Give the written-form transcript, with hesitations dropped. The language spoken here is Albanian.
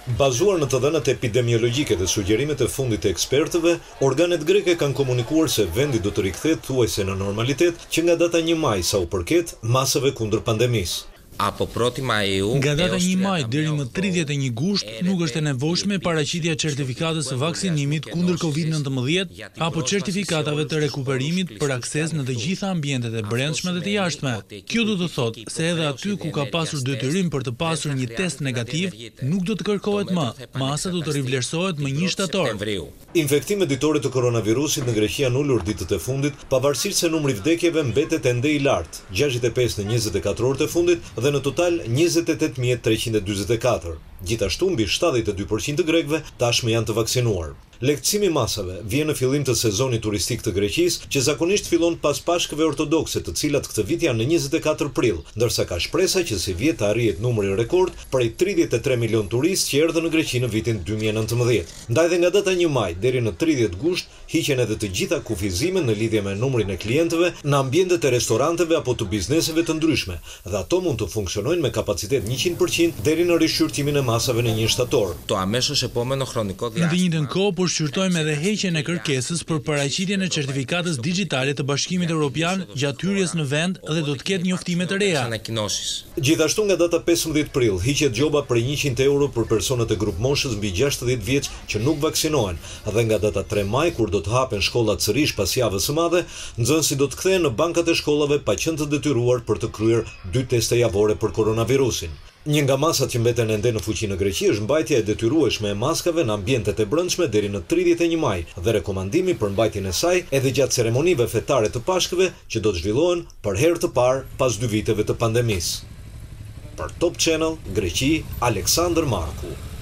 Bazuar në të dhënat epidemiologjike dhe sugjerimet e fundit të ekspertëve, organet greke kanë komunikuar se vendi do të rikthehet thuajse në normalitet që nga data 1 maj sa u përket masave kundër pandemisë. Nga data 1 maj deri më 31 gusht nuk është e nevojshme paraqitja e certifikatës së vaksinimit kundër COVID-19 apo certifikatave të rekuperimit për akses në të gjitha ambientet e brendshme dhe të jashtme. Kjo do të thotë se edhe aty ku ka pasur detyrim për të pasur një test negativ, nuk do të kërkohet më. Masa do të rivlerësohet më 1 shtator. Infektimet ditore të koronavirusit në Greqi janë ulur ditët e fundit, pavarësisht se numri vdekjeve mbetet ende i lartë, 65 në 24 orët e fundit dhe në total 28.344. Gjithashtu mbi 72% të grekëve tashmë janë të vaksinuar. Lehtësimi masave vjen në fillim të sezonit turistik të Greqisë, që zakonisht fillon pas Pashkëve ortodokse, të cilat këtë vit janë në 24 prill, ndërsa ka shpresa që si vjet të arrihet numri rekord prej 33 milion turistë që erdhën në Greqi në vitin 2019. Ndaj dhe nga data 1 maj deri në 30 gusht hiqen edhe të gjitha kufizimet në lidhje me numrin e klientëve në ambientet e restoranteve apo të bizneseve të ndryshme, dhe ato mund të funksionojnë me kapacitet 100% deri në rishqyrtimin e masave në 1 shtator. Në të njëjtën kohë po shqyrtojmë edhe heqjen e kërkesës për paraqitjen e certifikatës digjitale të Bashkimit Evropian gjatë hyrjes në vend dhe do të ketë njoftime të reja. Gjithashtu nga data 15 prill hiqet gjoba për 100 euro për personat e grup moshës mbi 60 vjeç që nuk vaksinohen, dhe nga data 3 maj, kur do të hapen shkollat sërish pas javës së madhe, nxënësit do të kthehen në bankat e shkollave pa qenë të detyruar për të kryer 2 teste javore për koronavirusin. Një nga masat që mbeten ende në fuqi në Greqi është mbajtja e detyrueshme e maskave në ambientet e brendshme deri në 31 maj dhe rekomandimi për mbajtjen e saj edhe gjatë ceremonive fetare të Pashkëve që do të zhvillohen për herë të parë pas 2 viteve të pandemisë. Për Top Channel, Greqi, Aleksandër Marku.